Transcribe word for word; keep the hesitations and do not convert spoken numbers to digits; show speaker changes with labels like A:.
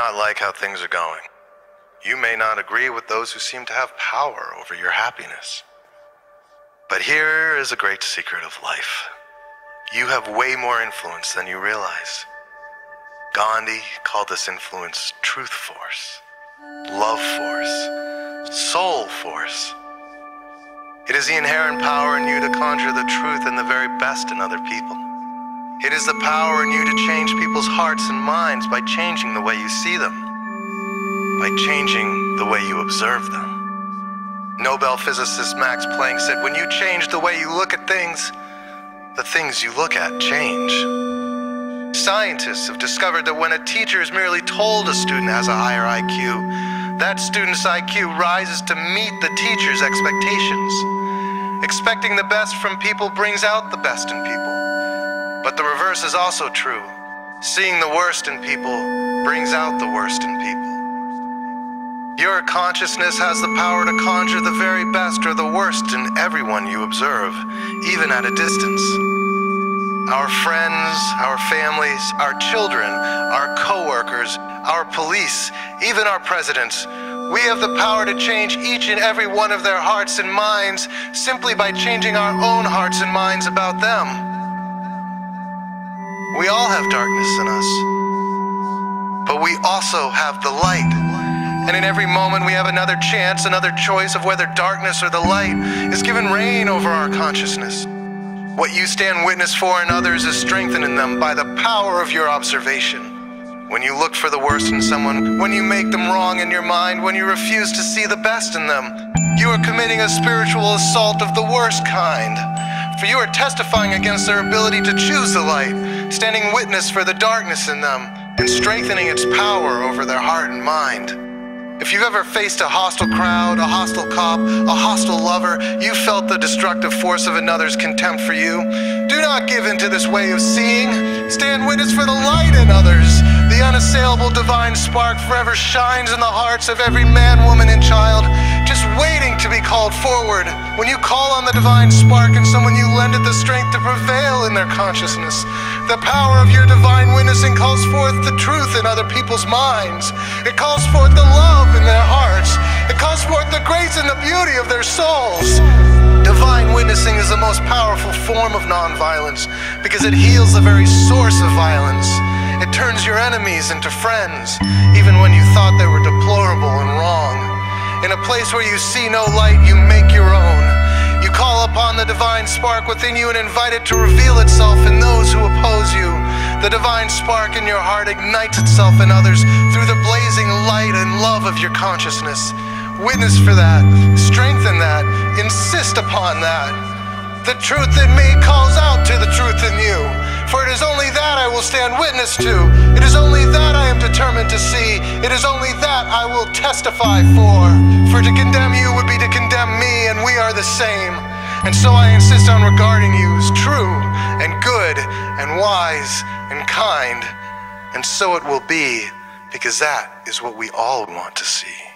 A: not like how things are going. You may not agree with those who seem to have power over your happiness. But here is a great secret of life. You have way more influence than you realize. Gandhi called this influence truth force, love force, soul force. It is the inherent power in you to conjure the truth and the very best in other people. It is the power in you to change people's hearts and minds by changing the way you see them, by changing the way you observe them. Nobel physicist Max Planck said, when you change the way you look at things, the things you look at change. Scientists have discovered that when a teacher is merely told a student has a higher I Q, that student's I Q rises to meet the teacher's expectations. Expecting the best from people brings out the best in people. But the reverse is also true. Seeing the worst in people brings out the worst in people. Your consciousness has the power to conjure the very best or the worst in everyone you observe, even at a distance. Our friends, our families, our children, our co-workers, our police, even our presidents, we have the power to change each and every one of their hearts and minds simply by changing our own hearts and minds about them. We all have darkness in us, but we also have the light. And in every moment we have another chance, another choice of whether darkness or the light is given reign over our consciousness. What you stand witness for in others is strengthened in them by the power of your observation. When you look for the worst in someone, when you make them wrong in your mind, when you refuse to see the best in them, you are committing a spiritual assault of the worst kind. For you are testifying against their ability to choose the light, standing witness for the darkness in them, and strengthening its power over their heart and mind. If you've ever faced a hostile crowd, a hostile cop, a hostile lover, you felt the destructive force of another's contempt for you. Do not give in to this way of seeing. Stand witness for the light in others. The unassailable divine spark forever shines in the hearts of every man, woman, and child, just waiting to be called forward. When you call on the divine spark in someone, you lend it the strength to prevail in their consciousness. The power of your divine witnessing calls forth the truth in other people's minds. It calls forth the love in their hearts. It calls forth the grace and the beauty of their souls. Divine witnessing is the most powerful form of nonviolence because it heals the very source of violence. It turns your enemies into friends, even when you thought they were deplorable and wrong. In a place where you see no light, you make your own. You call upon the divine spark within you and invite it to reveal itself in those who oppose you. The divine spark in your heart ignites itself in others through the blazing light and love of your consciousness. Witness for that, strengthen that, insist upon that. The truth in me calls out to the truth in you. For it is only that I will stand witness to. It is only that I am determined to see. It is only that I will testify for. For to condemn you would be to condemn me, and we are the same. And so I insist on regarding you as true and good and wise and kind. And so it will be, because that is what we all want to see.